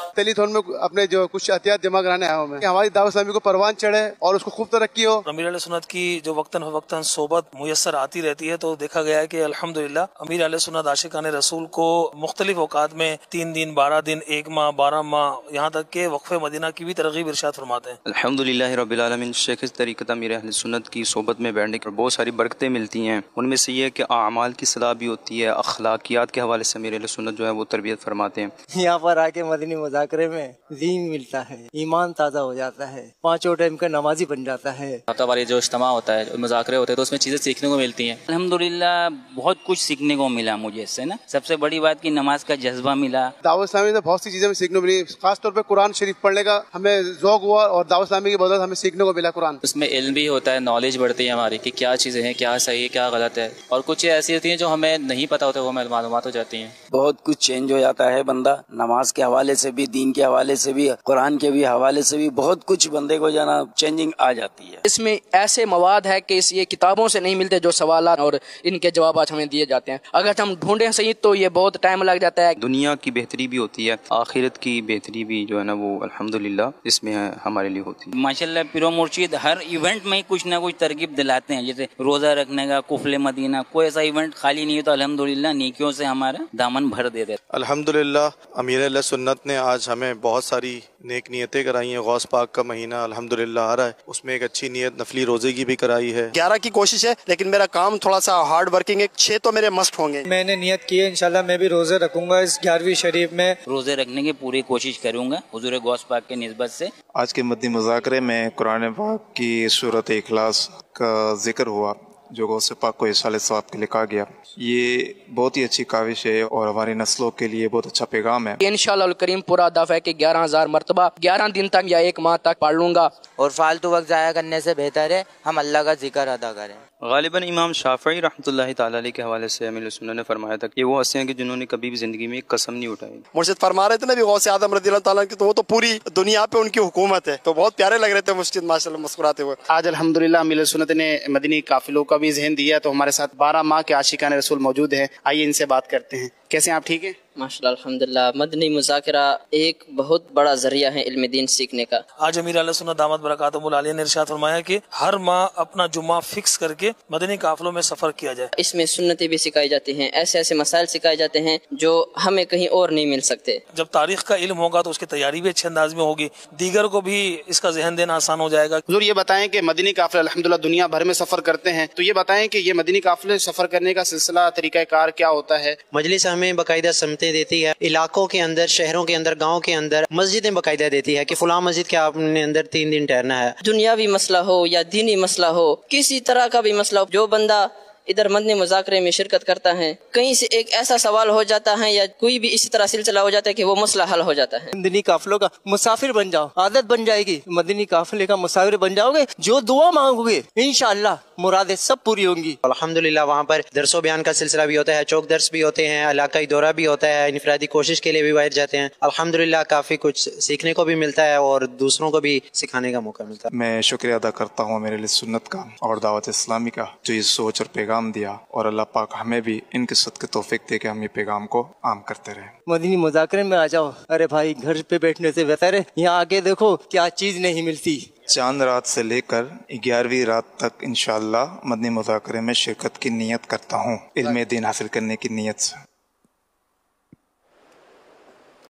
Telethon में अपने जो कुछ एहतियात जमा कराने आया हूँ मैं, हमारी दावत इस्लामी को परवान चढ़े और उसको खूब तरक्की हो। अमीर अहले सुन्नत की जो वक्तन फवक्तन सोबत मुयस्सर आती रहती है तो देखा गया है कि अल्हम्दुलिल्लाह अमीर अहले सुन्नत आशिकान रसूल को मुख्तलिफ औकात में 3 दिन 12 दिन 1 माह 12 माह यहाँ तक के वक्फे मदीना की भी तरगीब इरशाद फरमाते हैं। अल्हम्दुलिल्लाह रब्बिल आलमीन। शेख तरीक़त अमीर अहले सुन्नत की सोबत में बैठने की बहुत सारी बरकतें मिलती हैं। उनमें से ये है कि आमाल की सलाह भी होती है, अखलाकियात के हवाले से अमीर अहले सुन्नत जो है वो तरबियत फरमाते हैं। यहाँ पर आके मदनी मुज़ाकरे में दीन मिलता है, ईमान ताज़ा हो जाता है, 5 टाइम का नमाजी बन जाता है। हफ्ता वारी जो इज्तिमा होता है, मुज़ाकरे होते हैं तो उसमें चीज़ें सीखने को मिलती हैं। अल्हम्दुलिल्लाह बहुत कुछ सीखने को मिला मुझे इससे ना। सबसे बड़ी बात की नमाज का जज्बा मिला। दावत इस्लामी से बहुत सी चीजें सीखने को मिली, खासतौर पे कुरान शरीफ पढ़ने का हमें ज़ौक़ हुआ और दावत इस्लामी की बदौलत हमें सीखने को मिला कुरान। उसमें इल्म भी होता है, नॉलेज बढ़ती है हमारी कि क्या चीज़ें हैं, क्या सही है क्या गलत है, और कुछ ऐसी होती हैं जो हमें नहीं पता होता, वो हमें मालूमात हो जाती हैं। बहुत कुछ चेंज हो जाता है बंदा, नमाज के हवाले से भी, दीन के हवाले से भी, कुरान के भी हवाले से भी बहुत कुछ बंदे को जाना चेंजिंग आ जाती है। इसमें ऐसे मवाद है कि ये किताबों से नहीं मिलते जो सवालात और इनके जवाब हमें दिए जाते हैं। अगर हम ढूंढें सही तो ये बहुत टाइम लग जाता है। दुनिया की बेहतरी भी होती है, आखिरत की बेहतरी भी जो है ना वो अल्हम्दुलिल्लाह इसमें हमारे लिए होती है। माशाल्लाह पीरो मुर्शिद हर इवेंट में कुछ ना कुछ तरकीब दिलाते हैं, जैसे रोजा रखने का, कुफले मदीना, कोई ऐसा इवेंट खाली नहीं है तो अल्हम्दुलिल्लाह नेकियों से हमारा दामन भर देते हैं। अल्हम्दुलिल्लाह अमीर अहले सुन्नत ने आज हमें बहुत सारी नेक नियतें कराई हैं। गौस पाक का महीना अल्हम्दुलिल्लाह आ रहा है, उसमें एक अच्छी नियत नफली रोजे की भी कराई है। 11 की कोशिश है लेकिन मेरा काम थोड़ा सा हार्ड वर्किंग है, 6 तो मेरे मस्ट होंगे। मैंने नियत की है इंशाल्लाह मैं भी रोजे रखूंगा इस 11वीं शरीफ में। रोजे रखने की पूरी कोशिश करूंगा हुजूर गौस पाक के निस्बत से। आज के मदनी मुज़ाकरे में कुरान पाक की सूरत इखलास का जिक्र हुआ जो गौस पाक को इरशाद सवाब के लिए कहा गया। ये बहुत ही अच्छी काविश है और हमारी नस्लों के लिए बहुत अच्छा पैगाम है। इंशाअल्लाह करीम पूरा दफ़ है कि 11,000 मरतबा 11 दिन तक या 1 माह तक पढ़ लूंगा। और फालतू वक्त ज़ाया करने से बेहतर है हम अल्लाह का जिक्र अदा करें। गालिबन इमाम शाफ़ई रहमतुल्लाहि तआला अलैह के हवाले से अमीर सुन्नत ने फरमाया था कि वो हंसे हैं कि जिन्होंने कभी भी जिंदगी में एक कसम नहीं उठाई। मुर्शिद फरमा रहे थे ना भी गौस आदम रज़ियल्लाहु ताला की, तो वो तो पूरी दुनिया पे उनकी हुकूमत है, तो बहुत प्यारे लग रहे थे मुर्शिद माशाल्लाह मुस्कुराते हुए। आज अल्हम्दुलिल्लाह अमीर सुन्नत ने मदनी काफिलों का भी ज़हन दिया, तो हमारे साथ 12 माह के आशिकान रसूल मौजूद हैं। आइए इनसे बात करते हैं। कैसे हैं आप, ठीक हैं? माशाल्लाह अल्हम्दुलिल्लाह। मदनी मुज़ाकरा एक बहुत बड़ा जरिया है इल्म दीन सीखने का। आज अमीर अहले सुन्नत दामत बरकातुहुल आलिया ने इरशाद फरमाया कि हर माह अपना जुम्मा फिक्स करके मदनी काफिलों में सफर किया जाए। इसमें सुन्नतें भी सिखाई जाती हैं, ऐसे ऐसे मसाइल सिखाए जाते हैं जो हमें कहीं और नहीं मिल सकते। जब तारीख का इल्म होगा तो उसकी तैयारी भी अच्छे अंदाज में होगी, दीगर को भी इसका जहन देना आसान हो जाएगा। हुजूर ये बताएं कि मदनी काफिले अल्हम्दुलिल्लाह दुनिया भर में सफर करते हैं, तो ये बताएं कि ये मदनी काफिले सफर करने का सिलसिला तरीकाकार क्या होता है? मजलिस हमें बाकायदा समतें देती है, इलाकों के अंदर, शहरों के अंदर, गाँव के अंदर मस्जिदें बाकायदा देती है कि फुला मस्जिद के आपने अंदर 3 दिन ठहरना है। दुनियावी मसला हो या दीनी मसला हो, किसी तरह का भी मसला हो, जो बंदा इधर मदनी मुज़ाकरे में शिरकत करता है, कहीं से एक ऐसा सवाल हो जाता है या कोई भी इसी तरह सिलसिला हो जाता है कि वो मसला हल हो जाता है। मदनी काफिलों का मुसाफिर बन जाओ, आदत बन जाएगी। मदनी काफिले का मुसाफिर बन जाओगे, जो दुआ मांगोगे इंशाअल्लाह मुरादें सब पूरी होंगी। अल्हम्दुलिल्लाह वहाँ पर दरसो बयान का सिलसिला भी होता है, चौक दर्स भी होते हैं, इलाकाई दौरा भी होता है, इनफरादी कोशिश के लिए भी बाहर जाते हैं। अल्हम्दुलिल्लाह काफी कुछ सीखने को भी मिलता है और दूसरों को भी सिखाने का मौका मिलता है। मैं शुक्रिया अदा करता हूँ मेरे लिए सुन्नत का और दावत इस्लामी का जो ये सोच और पैगाम दिया, और अल्लाह पाक हमें भी इनकी सदक़े तौफीक दे के हम ये पैगाम को आम करते रहे। मदनी मुज़ाकरे में आ जाओ। अरे भाई घर पे बैठने से बेहतर है यहाँ आके देखो क्या चीज नहीं मिलती। चांद रात से लेकर 11वीं रात तक इंशाअल्लाह मदनी मुज़ाकरे में शिरकत की नियत करता हूँ, इल्म दीन हासिल करने की नियत से।